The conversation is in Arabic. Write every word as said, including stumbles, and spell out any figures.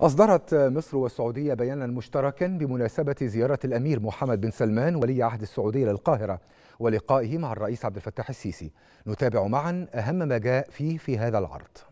أصدرت مصر والسعودية بيانا مشتركا بمناسبة زيارة الأمير محمد بن سلمان ولي عهد السعودية للقاهرة ولقائه مع الرئيس عبد الفتاح السيسي. نتابع معا أهم ما جاء فيه في هذا العرض.